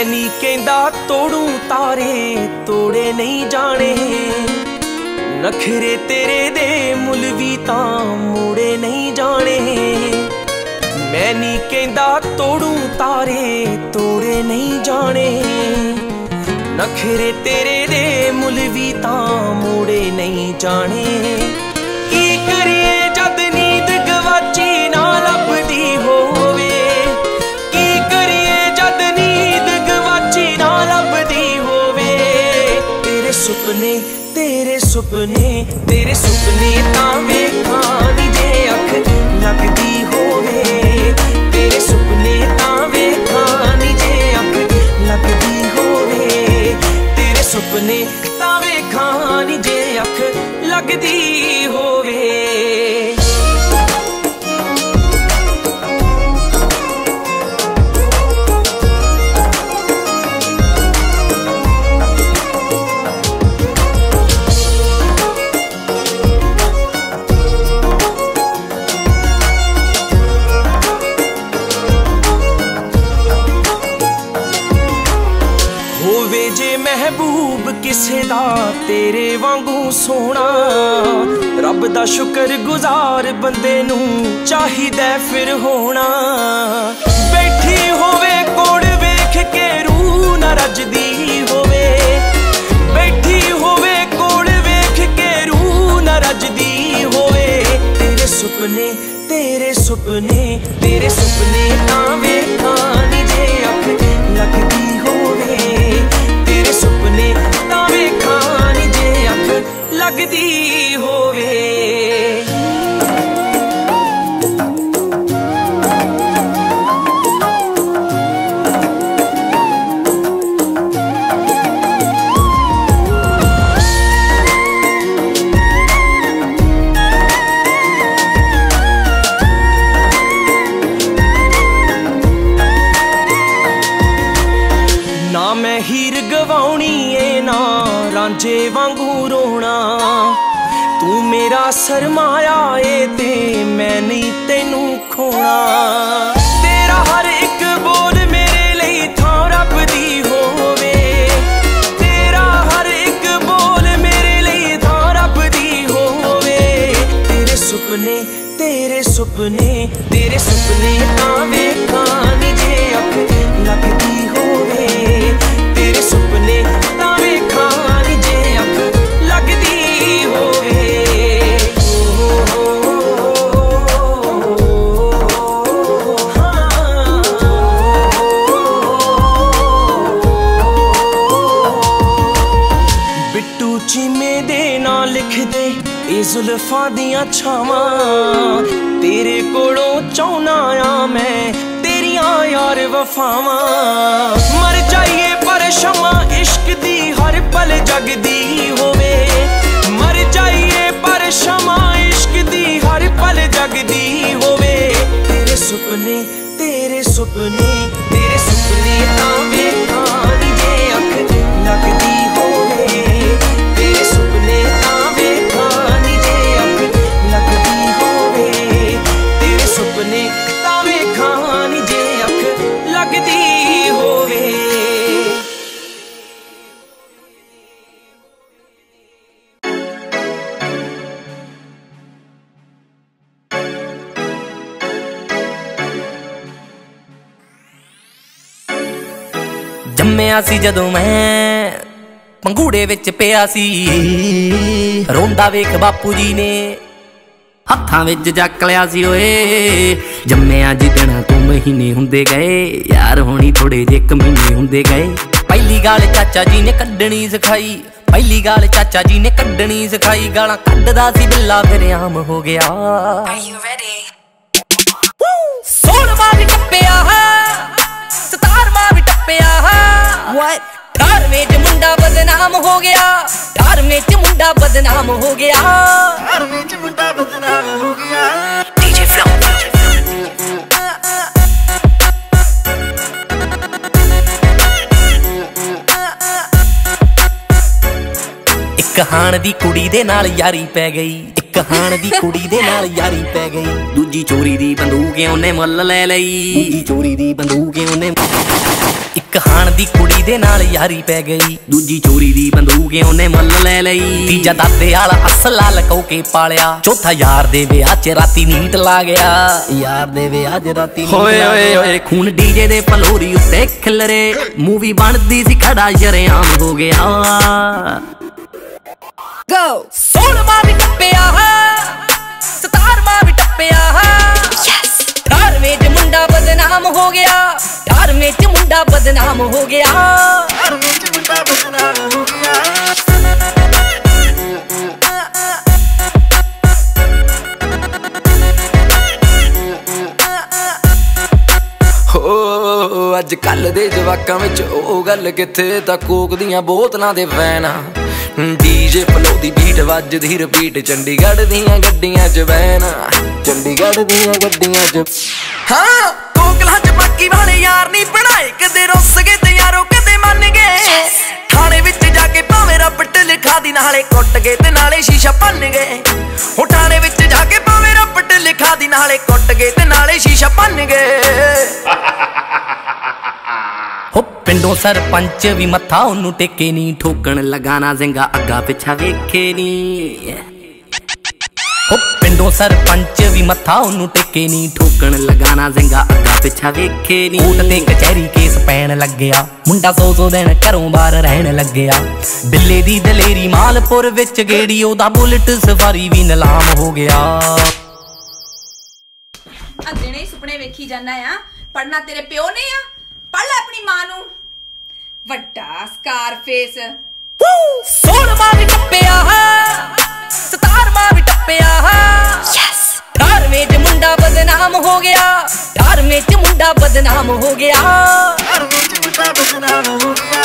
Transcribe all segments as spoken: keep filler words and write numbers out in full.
मैं नहीं कहंदा तोड़ू तारे तोड़े नहीं जाने, नखरे तेरे दे मुल भी तां मोड़े नहीं जाने। मैं नहीं कहंदा तोड़ू तारे तोड़े नहीं जाने, नखरे तेरे दे मुल भी तां मोड़े नहीं जाने। की करिए जद नींद गवाची ना लभदी होवे, की करिए जद नींद गवाची ना लभदी होवे। तेरे सुपने तेरे सुपने तेरे सुपने तां वेखां नी जे अख लगदी होवे, तेरे सुपने तां वेखां नी जे अख लगदी होवे, तेरे सुपने तां वेखां नी जे अख लगदी होवे। महबूब किसे दा तेरे वांगू सोना, रब दा शुक्र गुजार बंदे नू चाहिदा फिर होना। बैठी होवे कोड़ वेख के रूह न रजदी होवे, बैठी होवे कोड़ वेख के रूह न रजदी होवे। तेरे सुपने तेरे सुपने तेरे सुपने तां वेखां नी जे अख लगदी होवे, तेरे सुपने तां वेखां नी जे अख लगदी होवे। ना मैं हीर गवाउणी ए ना रांझे वांगू रोना, तू मेरा सरमाया ए ते मैं नहीं तेनू खोना। तेरा हर एक बोल मेरे लिए थां रब दी होवे, तेरा हर एक बोल मेरे लिए थां रब दी होवे। तेरे सुपने तेरे सुपने तेरे सुपने तां वेखां नी जे अख लगदी होवे, तेरे सुपने तां वेखां नी जे अख लगदी होवे। बिट्टू चीमे दे ना लिख दे ए जुल्फां दियां छावां, तेरे कोलों चाहुना आ मैं तेरियां यार वफावां। मर जाइए पर शमा इश्क दी हर पल जगदी होवे, मर जाइए पर शमा इश्क दी हर पल जगदी होवे। तेरे सुपने तेरे सुपने तेरे सुपने तां वेखां नी जे अख लगदी होवे, तेरे सुपने तां वेखां नी जे अख लगदी होवे, तेरे सुपने तां वेखां नी जे अख लगदी होवे। जम्मिया सी जदों मैं पंघूड़े विच पिया सी, रोंदा वेख बापू जी ने हत्थां विच जक लिया सी। ओए जम्मिया जिदण तू महीने हुंदे गए, यार होनी थोड़े जे इक महीने हुंदे गए। पहली गाल चाचा जी ने कड्डणी सिखाई, पहली गाल चाचा जी ने कड्डणी सिखाई। गालां कड्डदा सी बिल्ला फिर आम हो गया। सोलवां भी टप्पिया सतारवां भी टप्पिया, अठारवें च मुंडा बदनाम हो गया, अठारवें च मुंडा बदनाम हो गया, अठारवें च मुंडा बदनाम हो गया। डीजे फ्लो एक हाण दी कुड़ी दे नाल यारी पै गई, एक हाण दी कुड़ी दे नाल यारी पै गई। दूजी चोरी दी बंदूक ओने मुल ले लई, दूजी चोरी दी बंदूक ओने। ਇੱਕ ਹਾਣ ਦੀ ਕੁੜੀ ਦੇ ਨਾਲ ਯਾਰੀ ਪੈ ਗਈ, ਦੂਜੀ ਚੋਰੀ ਦੀ ਬੰਦੂਕ ਉਹਨੇ ਮੁੱਲ ਲੈ ਲਈ, ਤੀਜਾ ਦਾਦੇ ਵਾਲਾ ਅਸਲਾ ਲਕੋ ਕੇ ਪਾਲਿਆ, ਚੌਥਾ ਯਾਰ ਦੇ ਵਿਆਹ ਚ ਰਾਤੀ ਨੀਟ ਲਾ ਗਿਆ, ਯਾਰ ਦੇ ਵਿਆਹ ਚ ਰਾਤੀ ਨੀਟ ਓਏ ਓਏ ਓਏ ਖੂਨ ਡੀਜੇ ਦੇ ਫਲੋਰੀ ਉੱਤੇ ਖਿਲਰੇ, ਮੂਵੀ ਬਣਦੀ ਸੀ ਖੜਾ ਸ਼ਰੇਆਮ ਹੋ ਗਿਆ। Go! ਸੋਲਵਾਂ ਵੀ ਟੱਪਿਆ, ਸਤਾਰਵਾਂ ਵੀ ਟੱਪਿਆ, yes! ਅਠਾਰਵੇਂ ਚ ਮੁੰਡਾ ਬਦਨਾਮ ਹੋ ਗਿਆ, ਅਠਾਰਵੇਂ ਚ ਮੁੰਡਾ ਬਦਨਾਮ ਹੋ ਗਿਆ, ਅਠਾਰਵੇਂ ਚ ਮੁੰਡਾ ਬਦਨਾਮ ਹੋ ਗਿਆ। ਹੋ ਅੱਜ ਕੱਲ ਦੇ ਜਵਾਕਾਂ ਵਿੱਚ ਉਹ ਗੱਲ ਕਿੱਥੇ, ਤਾਂ ਕੋਕ ਦੀਆਂ ਬੋਤਲਾਂ ਦੇ ਵੈਨ, ਡੀਜੇ ਫਲੋ ਦੀ ਬੀਟ ਵੱਜਦੀ ਰਿਪੀਟ, ਚੰਡੀਗੜ੍ਹ ਦੀਆਂ ਗੱਡੀਆਂ ਚ ਵੈਨ, ਚੰਡੀਗੜ੍ਹ ਦੀਆਂ ਗੱਡੀਆਂ ਚ। ਹਾਂ ਕੋਕਲਾਂ ਚ ਬਾਕੀ ਵਾਲੇ ਯਾਰ ਨਹੀਂ ਬਣਾਏ, ਕਦੇ ਰੁੱਸ ਗਏ ਤੇ ਯਾਰੋ ਕਦੇ ਮੰਨ ਗਏ, ਥਾਣੇ ਵਿੱਚ ਜਾ ਕੇ ਭਾਵੇਂ ਰੱਬਟ ਲਿਖਾ ਦੀ, ਨਾਲੇ ਕੁੱਟ ਗਏ ਤੇ ਨਾਲੇ ਸ਼ੀਸ਼ਾ ਭੰਨ ਗਏ, ਉਹ ਥਾਣੇ ਵਿੱਚ ਜਾ ਕੇ ਭਾਵੇਂ ਰੱਬਟ ਲਿਖਾ ਦੀ, ਨਾਲੇ ਕੁੱਟ ਗਏ ਤੇ ਨਾਲੇ ਸ਼ੀਸ਼ਾ ਭੰਨ ਗਏ। ਹੋ ਪਿੰਡੋਂ ਸਰਪੰਚ ਵੀ ਮੱਥਾ ਉਹਨੂੰ ਟੇਕੇ ਨੀ, ਠੋਕਣ ਲਗਾਣਾ ਸਿੰਘਾ ਅੱਗਾ ਪਿੱਛਾ ਵੇਖੇ ਨੀ, ਹੋ ਪਿੰਡੋਂ ਸਰਪੰਚ ਵੀ ਮੱਥਾ ਉਹਨੂੰ ਟੇਕੇ ਨੀ, ਠੋਕਣ ਲਗਾਣਾ ਸਿੰਘਾ ਅੱਗਾ ਪਿੱਛਾ ਵੇਖੇ ਨੀ। ਕੋਰਟ ਤੇ ਕਚਹਿਰੀ ਕੇਸ ਪੈਣ ਲੱਗਿਆ, ਮੁੰਡਾ ਸੌ ਸੌ ਦਿਨ ਘਰੋਂ ਬਾਹਰ ਰਹਿਣ ਲੱਗਿਆ, ਬਿੱਲੇ ਦੀ ਦਲੇਰੀ ਮਾਲਪੁਰ ਵਿੱਚ ਗੇੜੀ, ਉਹਦਾ ਬੁਲਟ ਸਫਾਰੀ ਵੀ ਨਿਲਾਮ ਹੋ ਗਿਆ। ਦਿਨੇ ਸੁਪਨੇ ਵੇਖੀ ਜਾਂਦਾ ਆ, ਪੜਨਾ ਤੇਰੇ ਪਿਓ ਨੇ ਆ, ਪੜ ਲੈ ਆਪਣੀ ਮਾਂ ਨੂੰ, ਵੱਡਾ ਸਕਾਰਫੇਸ। ਸੋਲਵਾਂ ਵੀ ਟੱਪਿਆ, ਸਤਾਰਵਾਂ ਵੀ ਟੱਪਿਆ, yes! ਅਠਾਰਵੇਂ ਚ ਮੁੰਡਾ ਬਦਨਾਮ ਹੋ ਗਿਆ, ਅਠਾਰਵੇਂ ਚ ਮੁੰਡਾ ਬਦਨਾਮ ਹੋ ਗਿਆ, ਅਠਾਰਵੇਂ ਚ ਮੁੰਡਾ ਬਦਨਾਮ ਹੋ ਗਿਆ।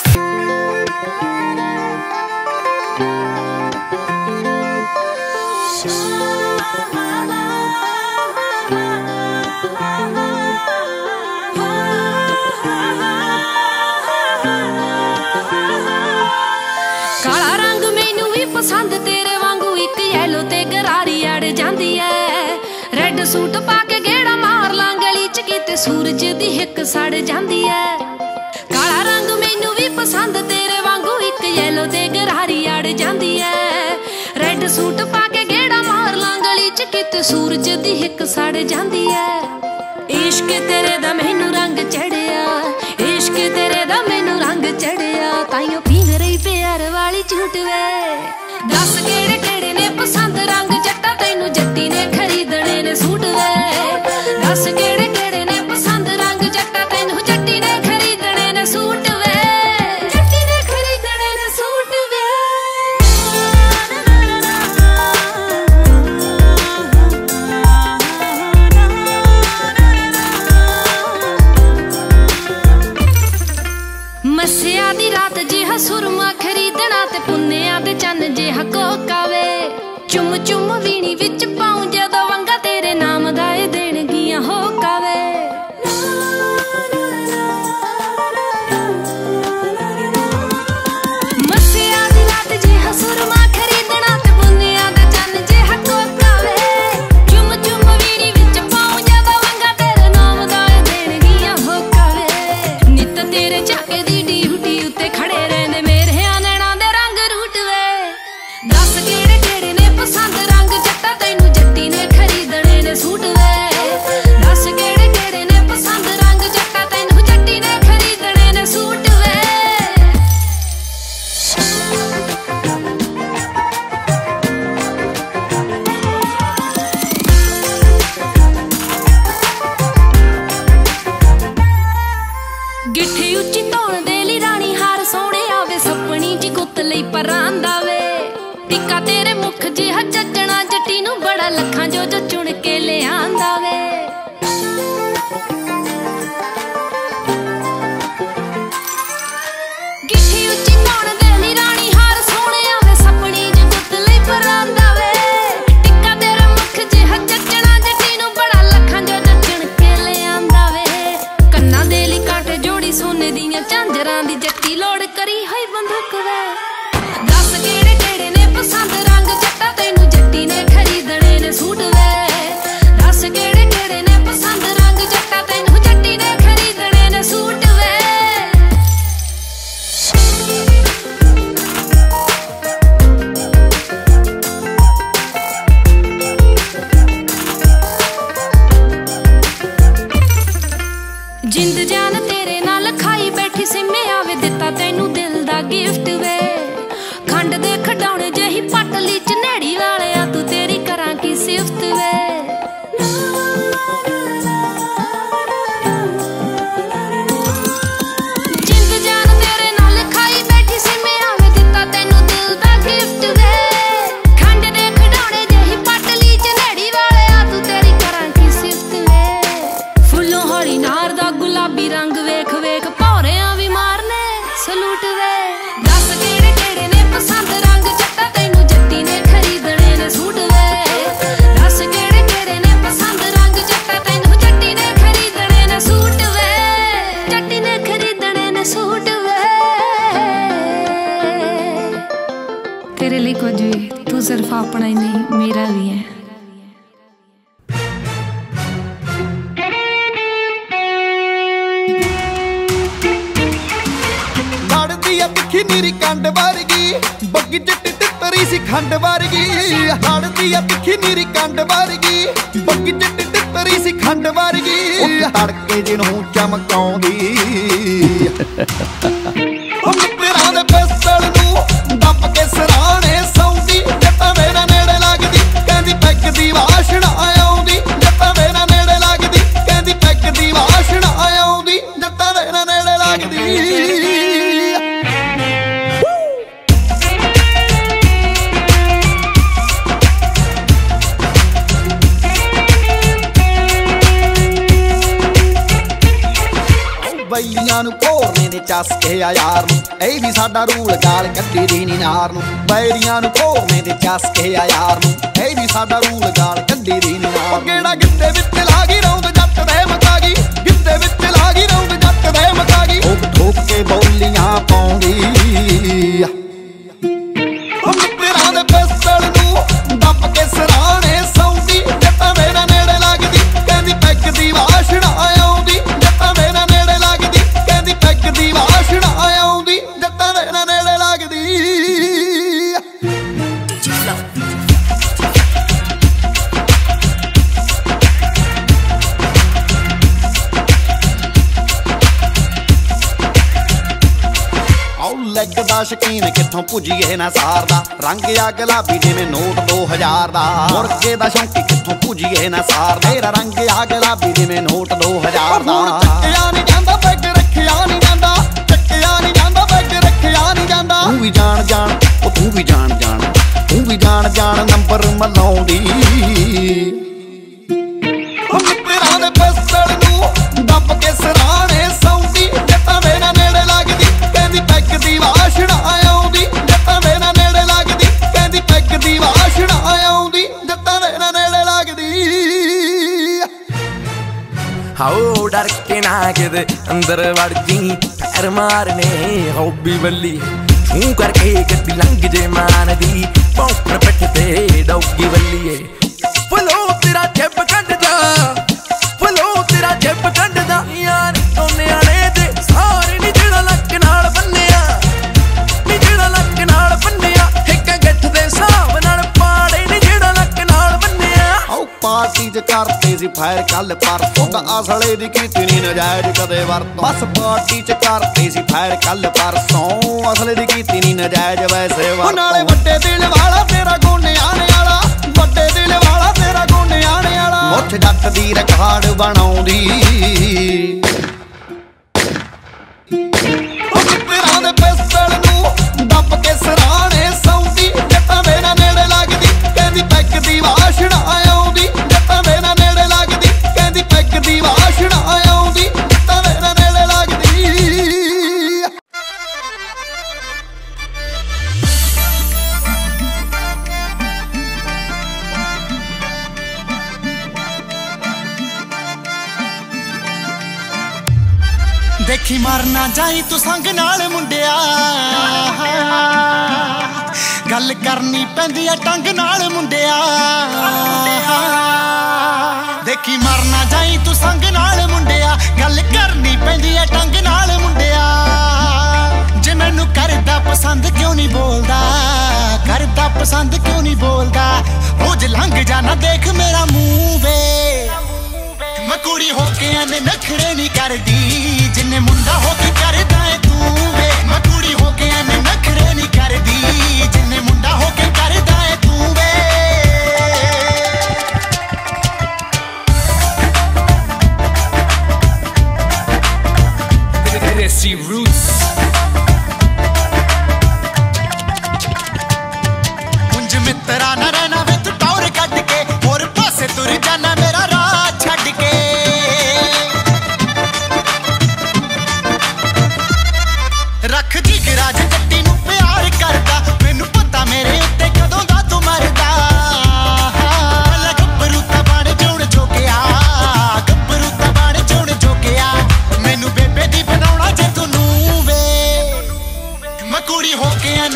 ਕਾਲਾ ਰੰਗ ਮੈਨੂੰ ਵੀ ਪਸੰਦ ਤੇਰੇ ਵਾਂਗੂ, ਇੱਕ ਯੈਲੋ ਤੇ ਗਰਾਰੀ ਅੜ ਜਾਂਦੀ ਐ, ਰੈੱਡ ਸੂਟ ਪਾ ਕੇ ਗੇੜਾ ਮਾਰ ਲਾਂ ਗਲੀ ਚ, ਕਿਤੇ ਸੂਰਜ ਦੀ ਹਿੱਕ ਸੜ ਜਾਂਦੀ ਐ। ਕਾਲਾ ਰੰਗ ਮੈਨੂੰ ਵੀ ਪਸੰਦ ਤੇਰੇ ਵਾਂਗੂ, ਇੱਕ ਯੈਲੋ ਤੇ ਗਰਾਰੀ ਅੜ ਜਾਂਦੀ ਐ, ਰੈੱਡ ਸੂਟ ਪਾ ਕੇ ਗੇੜਾ ਮਾਰ ਲਾਂ ਗਲੀ ਚ, ਕਿਤੇ ਸੂਰਜ ਦੀ ਹਿੱਕ ਸੜ ਜਾਂਦੀ ਐ। ਇਸ਼ਕ ਤੇਰੇ ਦਾ ਮੈਨੂੰ ਰੰਗ ਚੜਿਆ, ਇਸ਼ਕ ਤੇਰੇ ਦਾ ਮੈਨੂੰ ਰੰਗ ਚੜਿਆ, ਤਾਈਓ ਪੀਂਗ ਰਹੀ ਪਿਆਰ ਵਾਲੀ ਝੂਠ ਵੇ। ਦੱਸ ਕਿਹੜੇ ਕਿਹੜੇ ਨੇ ਪਸੰਦ ਰੰਗ ਜੱਟਾ, ਤੈਨੂੰ ਜੱਟੀ ਨੇ ਖਰੀਦਣੇ ਨੇ ਸੂਟ ਵੇ। ਦੱਸ ਕਿਹੜੇ ਕਿਹੜੇ ਨੇ ਪਸੰਦ ਰੰਗ ਜੱਟਾ, ਤੈਨੂੰ ਜੱਟੀ ਨੇ ਖਰੀਦਣੇ ਨੇ ਸੂਟ ਵੇ, ਜੱਟੀ ਨੇ ਖਰੀਦਣੇ ਨੇ ਸੂਟ ਵੇ। ਮੱਸਿਆ ਦੀ ਰਾਤ ਜਿਹਾ ਸੁਰਮਾ ਖਰੀਦਣਾ, ਤੇ ਪੁੰਨਿਆਂ ਦੇ ਚੰਨ ਜਿਹਾ ਕੋਕਾ ਵੇ, ਚੁੰਮ ਚੁੰਮ ਵੀਣੀ ਵਿੱਚ ਪਾਉਂ ਜਦੋਂ ਵੰਗਾ, ਤੇਰੇ ਨਾਮ ਦਾ ਇਹ ਦੇਣਗੀਆਂ ਹੋਕਾ ਵੇ। ਮੱਸਿਆ ਦੀ ਰਾਤ ਜਿਹਾ ਸੁਰਮਾ ਖਰੀਦਣਾ, ਤੇ ਪੁੰਨਿਆਂ ਦੇ ਚੰਨ ਜਿਹਾ ਕੋਕਾ ਵੇ, ਚੁੰਮ ਚੁੰਮ ਵੀਣੀ ਵਿੱਚ ਪਾਉਂ ਜਦੋਂ ਵੰਗਾ, ਤੇਰੇ ਨਾਮ ਦਾ ਇਹ ਦੇਣਗੀਆਂ ਹੋਕਾ ਵੇ। ਨਿੱਤ ਤੇਰੇ ਝਾਕੇ ਦੀ ਡਿਊਟੀ ਉੱਤੇ ਖੜੇ ਰਹਿੰਦੇ ਮੇਰੇ ਨੈਣਾਂ ਦੇ ਰੰਗ ਰੂਟ ਵੇ। ਦੱਸ ਕਿਹੜੇ ਕਿਹੜੇ ਨੇ ਪਸੰਦ ਰੰਗ ਜੱਟਾ, ਤੈਨੂੰ ਜੱਟੀ ਨੇ ਖਰੀਦਣੇ ਨੇ ਸੂਟ ਵੇ। ਦੱਸ ਕਿਹੜੇ ਕਿਹੜੇ ਨੇ ਪਸੰਦ ਰੰਗ ਜੱਟਾ, ਤੈਨੂੰ ਜੱਟੀ ਨੇ ਖਰੀਦਣੇ ਨੇ ਸੂਟ ਵੇ। ਗਿੱਠੀ ਉੱਚੀ ਧੌਣ ਦੇ ਲਈ ਰਾਣੀ ਹਾਰ ਸੋਹਣੇ ਆਵੇ, ਸੱਪਣੀ ਜੀ ਗੁੱਤ ਲਈ ਪਰਾਂਦਾ ਵੇ, ਟਿੱਕਾ ਤੇਰੇ ਮੁਖ ਜਿਹਾ ਚੱਜਣਾ, ਜੱਟੀ ਨੂੰ ਬੜਾ ਲੱਖਾਂ ਜੋ ਜੋ ਚੁਣ ਕੇ ਲਿਆਂਦਾ ਵੇ। ਗਿੱਠੀ ਉੱਚੀ ਧੌਣ ਦੇ ਲਈ ਰਾਣੀ ਹਾਰ ਸੋਹਣੇ ਆਵੇ, ਸੱਪਣੀ ਜੀ ਗੁੱਤ ਲਈ ਪਰਾਂਦਾ ਵੇ, ਟਿੱਕਾ ਤੇਰੇ ਮੁਖ ਜਿਹਾ ਚੱਜਣਾ, ਜੱਟੀ ਨੂੰ ਬੜਾ ਲੱਖਾਂ ਜੋ ਜੋ ਚੁਣ ਕੇ ਲਿਆਂਦਾ ਵੇ। ਕੰਨਾਂ ਦੇ ਲਈ ਕਾਂਟੇ ਜੋੜੀ ਸੋਨੇ ਦੀਆਂ ਝਾਂਜਰਾਂ ਦੀ, ਜੱਟੀ ਲੋੜ ਕਰੀ ਹੋਈ ਬੰਦੂਕ ਵੇ। ਦੱਸ ਕਿਹੜੇ ਕਿਹੜੇ ਨੇ ਪਸੰਦ ਰੰਗ ਜੱਟਾ, ਤੈਨੂੰ ਜੱਟੀ ਨੇ ਖਰੀਦਣੇ ਨੇ ਸੂਟ ਵੇ। ਦੱਸ ਕਿਹੜੇ ਕਿਹੜੇ तेरे लिए कुछ भी, तू सिर्फ अपना ही नहीं मेरा भी है। तिखी नीरी कंड वर्गी बग्गी चिट्टी तितरी सी खंड वर्गी लड़दी आ तिखी नीरी कंड वर्गी बग्गी चिट्टी तितरी सी खंड वर्गी तड़के जिन्हों चमकाउंदी मित्तरां दे पिस्टल नूं दब के सराणे सौंदी जट्टां मेरा नेड़े लगदी कहंदी पैग दी वाशना आउंदी जट्टां मेरा नेड़े लगदी कहंदी पैग दी वाशना आउंदी जट्टां मेरा नेड़े लगदी। बैलियां नूं घोरने दे चसके आ यार नूं ਇਹ भी साडा रूल गाल कट्टी दी नी नार नूं बैलियां नूं घोरने दे चसके आ यार नूं ਇਹ भी साडा रूल गाल कट्टी दी नी नार गेड़ा गिद्दे विच ला गई रौंद जट दे मका गई गिद्दे विच ला गई रौंद जट दे मका गई ठोक ठोक के बौलियां पाउंदी मित्तरां दे पिस्टल नूं दब के सराणे सौंदी जट्टां मेरा नेड़े लगदी कहंदी पैग दी वाशना आउंदी जट्टां मेरा नेड़े लगदी कहंदी पैग दी वाशना आउंदी जट्टां मेरा नेड़े लगदी। लैग दा शकीन कित्थों भुजिए ना सारदा रंग आ गुलाबी जिवें नोट दो हजार दा मुर्गे दा शौकी कित्थों भुजिए ना सारदा तेरा रंग आ गुलाबी जिवें नोट दो हजार दा चक्किया नहीं जांदा पैग रखिया नहीं जांदा चक्किया नहीं जांदा पैग रखिया नहीं जांदा तू भी जान जान ओ तू भी जान जान तू भी जान जान नंबर मलाउंदी मित्तरां दे पिस्टल नूं दब के सराणे सौंदी जट्टां मेरा नेड़े लगदी कहंदी पैग दी वाशना आउंदी जट्टां मेरा नेड़े लगदी कहंदी पैग दी वाशना आउंदी जट्टां मेरा नेड़े लगदी। हाओ डर के ना किते अंदर वड़ जी पैर मारने हौबी बल्ली छू करके गड्डी लंघ जे मान दी पौंकण पिठ ते डौगी बल्लीए फलो तेरा जेब कढदा फलो तेरा जेब कढदा यार सोने आले दे सारे नी जेड़ा लक नाल बन्निया नी जेड़ा लक नाल बन्निया एक गठ दे हिसाब नाल पाड़े नी जेड़ा लक नाल बन्निया आओ पार्टी च करते सी फायर कल परसों दा असले दी कीती नी नजायज कदे वरतों बस पार्टी च करते सी फायर कल परसों असले दी कीती नी नजायज वैसे वरतों नाले वड्डे दिल वाला तेरा गोने आने वाला वड्डे दिल वाला तेरा गोने आने वाला मुठ जट दी रिकॉर्ड बनाउंदी मित्तरां दे पिस्टल नूं दब के सराणे सौंदी जट्टां मेरा नेड़े लगदी कहंदी पैग दी वाशना आउंदी जट्टां मेरा नेड़े लगदी कहंदी पैग दी वाशना आउंदी जट्टां मेरा नेड़े लगदी। देखी मर ना जाई तू संग नाल मुंडिया गल करनी पैंदी आ टंग नाल मुंडिया देखी मर ना जाई तू संग नाल मुंडिया गल करनी पैंदी आ टंग नाल मुंडिया जे मैनू करदा पसंद क्यों नहीं बोलदा करदा पसंद क्यों नहीं बोलदा रोज लंघ जाना देख मेरा मुंह वे मैं कुड़ी होके आने नखरे नहीं करदी जिन्ने मुंडा होके करदा है तू वे मैं कुड़ी होके आने नखरे नहीं करदी जिन्ने मुंडा होके करदा है तू वे Desi Roots मुंज मित्रा ना रहना वे तू टौर कट के और पासे तुर जाना मेरा राह छड़ के रख दी गराज जट्टी नू प्यार करदा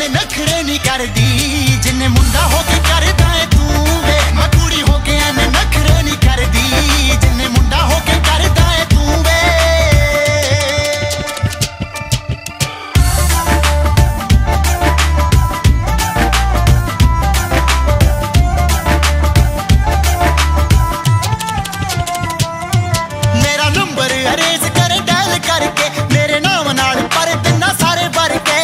ने नखरे नहीं कर दी जिन्ने मुंडा हो के करदा है तू वे मैं कुड़ी हो के ने नखरे नहीं कर दी जिन्ने मुंडा हो के करदा है तू वे मेरा नंबर अरेज करे डायल करके मेरे नाम नाल पर तिन्ना सारे भर के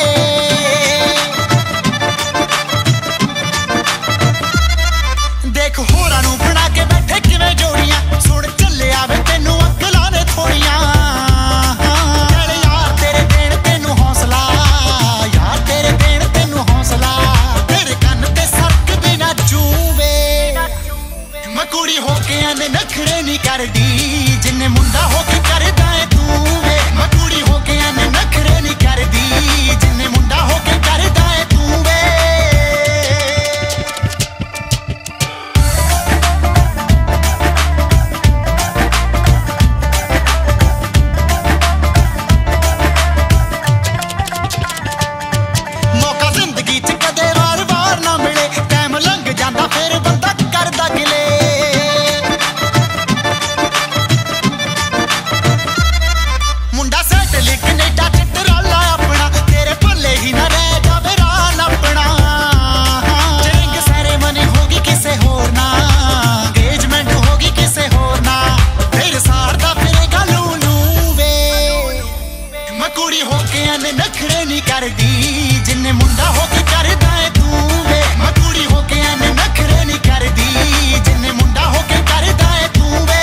देख होरा नू बना के बैठे किवें जोड़ियां सुन चले आवे तेनू अकलां ने थोड़ियां चल यार तेरे देण तेनू हौसला यार तेरे देण तेनू हौसला तेरे कन्न ते सरक दे ना चूवे मैं कुड़ी हो के ने नखरे नहीं करदी जिन्ने मुंडा हो के करदा है तू वे मैं कुड़ी हो के ने नखरे नहीं करदी जिन्ने मुंडा हो के करदा है तू वे मौका जिंदगी च कदे वार वार ना मिले टाइम लंघ जांदा फिर बंदा करदा गिले मुंडा सेट लिख कनेडा च टराला अपना तेरे भले ही ना रह जावे रान अपना रिंग सेरेमनी होगी किसे होर ना एंगेजमेंट होगी किसे होर ना फिर सारदा फिरेगा लूलू वे मैं कुड़ी हो के ने नखरे नहीं करदी जिन्ने मुंडा हो के करदा है तू वे मैं कुड़ी हो के ने नखरे नहीं करदी जिन्ने मुंडा हो के करदा है तू वे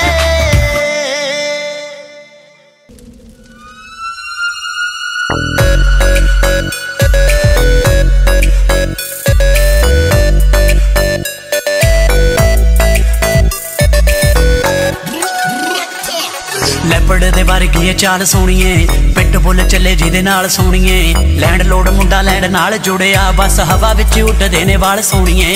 ਲੈਪੜ ਦੇ ਵਰਗੀ ਏ ਚਾਲ ਸੋਣੀਏ ਪਿੱਟ ਬੁੱਲ ਚੱਲੇ ਜਿਹਦੇ ਨਾਲ ਸੋਣੀਏ ਲੈਂਡ ਲੋਡ ਮੁੰਡਾ ਲੈਂਡ ਨਾਲ ਜੁੜਿਆ ਬਸ ਹਵਾ ਵਿੱਚ ਉੱਡਦੇ ਨੇ ਵਾਲ ਸੋਣੀਏ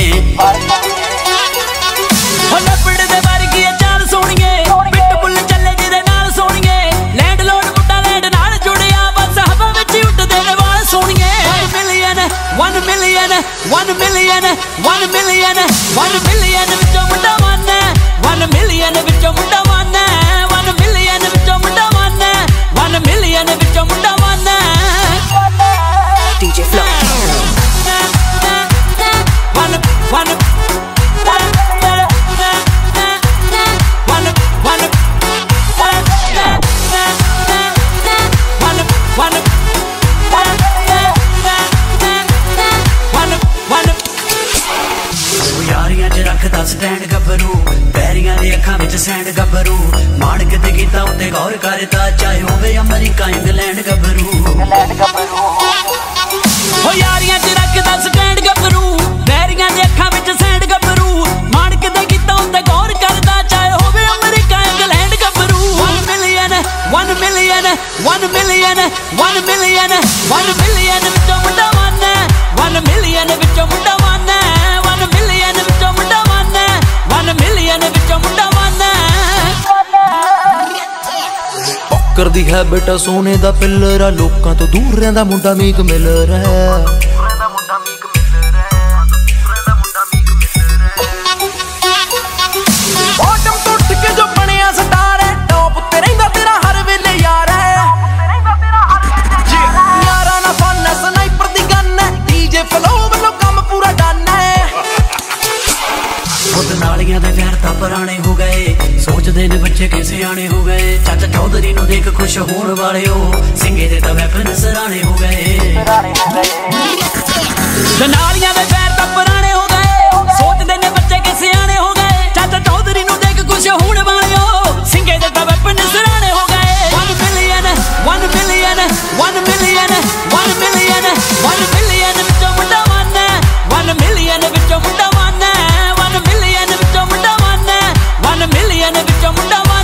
ਹੋ ਲੈਪੜ ਦੇ ਵਰਗੀ ਏ ਚਾਲ ਸੋਣੀਏ ਪਿੱਟ ਬੁੱਲ ਚੱਲੇ ਜਿਹਦੇ ਨਾਲ ਸੋਣੀਏ ਲੈਂਡ ਲੋਡ ਮੁੰਡਾ ਲੈਂਡ ਨਾਲ ਜੁੜਿਆ ਬਸ ਹਵਾ ਵਿੱਚ ਉੱਡਦੇ ਨੇ ਵਾਲ ਸੋਣੀਏ one million one million one million one million one million ਵਿੱਚੋਂ ਮੁੰਡਾ ਮੰਨ one million ਵਿੱਚੋਂ ਮੁੰਡਾ ਮੰਨ one million ਵਿੱਚੋਂ ਮੁੰਡਾ ਮੰਨ one million ਵਿੱਚੋਂ ਮੁੰਡਾ ਮੰਨ D J Flow one one one one one one ਯਾਰੀਆਂ ਚ ਰੱਖਦਾ ਸਟੈਂਡ ਗੱਭਰੂ ਪੈਰੀਆਂ ਦੇ ਅੱਖਾਂ ਵਿੱਚ ਸੈਂਡ ਗੱਭਰੂ ਮਾਣ ਕਿਤੇ ਕੀਤਾ ਉੱਤੇ ਗੌਰ ਕਰਦਾ ਚਾਹੇ ਹੋਵੇ ਅਮਰੀਕਾ ਇੰਗਲੈਂਡ ਗੱਭਰੂ ਹੋ ਯਾਰੀਆਂ ਚ ਰੱਖਦਾ ਸਟੈਂਡ ਗੱਭਰੂ ਪੈਰੀਆਂ ਦੇ ਅੱਖਾਂ ਵਿੱਚ ਸੈਂਡ ਗੱਭਰੂ ਮਾਣ ਕਿਤੇ ਕੀਤਾ ਉੱਤੇ ਗੌਰ ਕਰਦਾ ਚਾਹੇ ਹੋਵੇ ਅਮਰੀਕਾ ਇੰਗਲੈਂਡ ਗੱਭਰੂ one million one million one million one million one million ਵਿੱਚੋਂ ਮੁੰਡਾ ਮੰਨ one million ਵਿੱਚੋਂ ਮੁੰਡਾ ਮੰਨ one million ਵਿੱਚੋਂ ਮੁੰਡਾ ਮੰਨ one million ਵਿੱਚੋਂ ਮੁੰਡਾ ਮੰਨ ਕਰਦੀ ਹੈ ਬੇਟਾ ਸੋਨੇ ਦਾ ਪਿੱਲਰ ਆ ਲੋਕਾਂ ਤੋਂ ਦੂਰ ਰਹਿੰਦਾ ਮੁੰਡਾ ਮੀਕ ਮਿਲਰ ਹੈ ਬਾਟਮ ਤੋਂ ਉੱਠ ਕੇ ਜੋ ਬਣਿਆ ਸਟਾਰ ਹੈ ਟੌਪ ਉੱਤੇ ਰਹਿੰਦਾ ਤੇਰਾ ਹਰ ਵੇਲੇ ਯਾਰ ਹੈ ਯਾਰਾਂ ਨਾਲ ਫਨ ਸਨਾਈਪਰ ਦੀ ਗਨ ਹੈ ਡੀਜੇ ਫਲੋ ਵੱਲੋਂ ਕੰਮ ਪੂਰਾ ਡਨ ਹੈ ਖੁਦ ਨਾਲੀਆਂ ਦੇ ਵੈਰ ਤਾਂ ਪੁਰਾਣੇ ਹੋ ਗਏ ਸੋਚਦੇ ਨੇ ਬੱਚੇ ਕਿਸੇ ਆਣੇ ਹੋ ਗਏ ਚਾਚਾ ਚੌਧਰੀ ਨੂੰ ਦੇਖ ਖੁਸ਼ ਹੋਣ ਵਾਲਿਓ ਸਿੰਘੇ ਦੇ ਤਾਂ ਵੈਪਨ ਸਰਾਣੇ ਹੋ ਗਏ ਨਾਲੀਆਂ ਦੇ ਵੈਰ ਤਾਂ ਪੁਰਾਣੇ ਹੋ ਗਏ ਸੋਚਦੇ ਨੇ ਬੱਚੇ ਕਿਸੇ ਆਣੇ ਹੋ ਗਏ ਚਾਚਾ ਚੌਧਰੀ ਨੂੰ ਦੇਖ ਖੁਸ਼ ਹੋਣ ਵਾਲਿਓ ਸਿੰਘੇ ਦੇ ਤਾਂ ਵੈਪਨ ਸਰਾਣੇ ਹੋ ਗਏ one million one million one million one million one million ਵਿੱਚੋਂ ਮੁੰਡਾ ਮੰਨ one million ਵਿੱਚੋਂ ਮੁੰਡਾ ਮੰਨ one million ਵਿੱਚੋਂ ਮੁੰਡਾ ਮੰਨ one million ਵਿੱਚੋਂ ਮੁੰਡਾ ਮੰਨ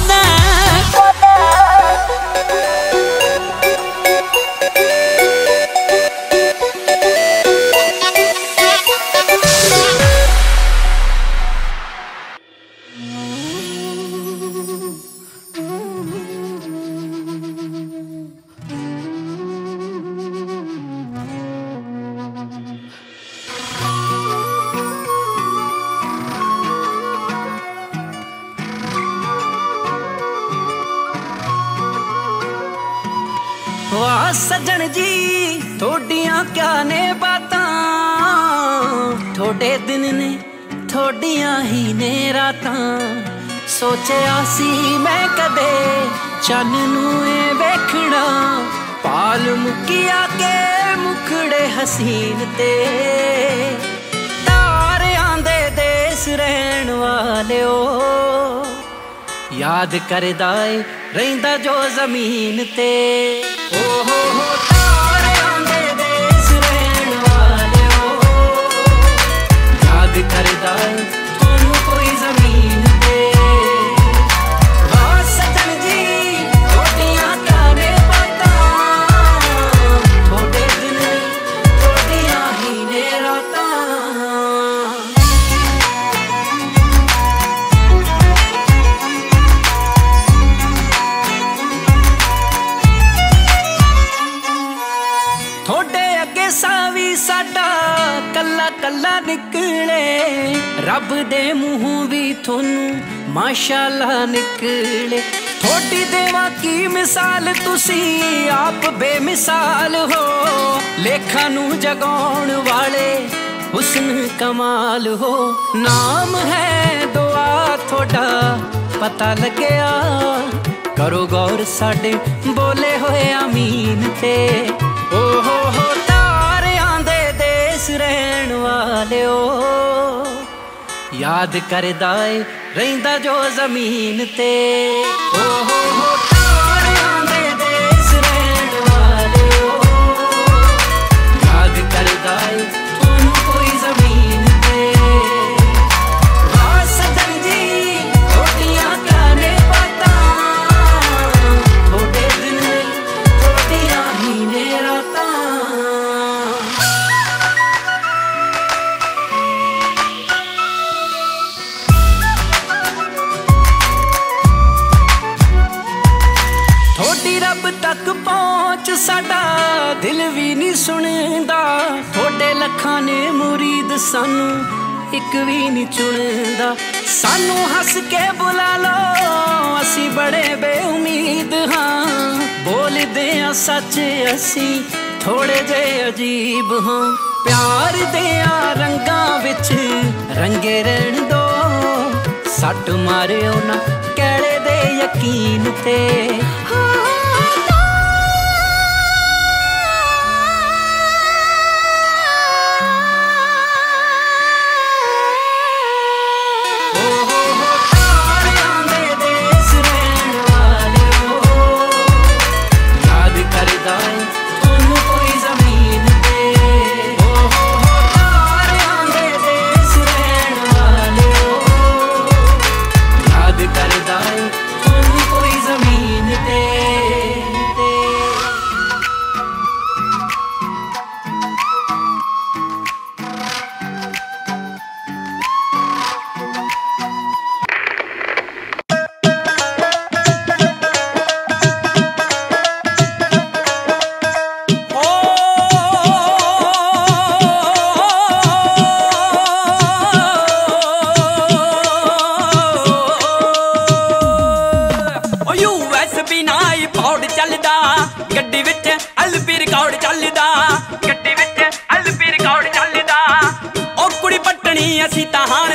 सजन जी थोड़ियां क्या ने बातां, थोड़े दिन ने थोड़ियां ही ने रातां। सोचिया सी मैं कदे चन नूं ए वेखना, पाल मुकिया के मुखड़े हसीन ते। तारियां दे देस रहन वालिओ, याद करदा ए रहिंदा जो जमीन ते। ओ हो हो तारियां दे देस रहन वालिओ, याद करदा ए थानू कोई जमीन ते। हाँ सजन जी थोड़ियां क्या ने बातां, थोड़े दिन थोड़ियां ही ने रातां। थोड़े अगे सावी साडा कल्ला कल्ला निकले, रब दे मुँहों भी थोनू माशाअल्लाह निकले। थोड़ी देवा की मिसाल तुसी आप बेमिसाल हो, लेखा नू जगाउण वाले हुस्न कमाल हो। नाम है दुआ थोड़ा पता लगया, करो गौर साडे बोले होए आमीन ते। ओ हो हो तारियां दे देस रहन वालिओ, याद करदा ए रहिंदा जो जमीन ते। ओ हो हो तारियां दे देस रहन वालिओ, याद करदा ए थानू कोई जमीन ते। हाँ सजन जी थोड़ियां क्या ने बातां, थोड़े दिन थोड़ियां ही ने रातां। थोड़ी रब तक पहुंच साडा दिल भी नहीं सुनदा, थोड़े लखां ने मुरीद सानू एक भी नहीं चुनदा। सानू हंस के बुला लो असी बड़े बेउमीद हाँ, बोलदे आ सच असी थोड़े जे अजीब हाँ। प्यार देया रंगां विच रंगे रहन दो, सट मारियो ना कैड़े दे यकीन ते। ਅਸੀਂ ਤਾਂ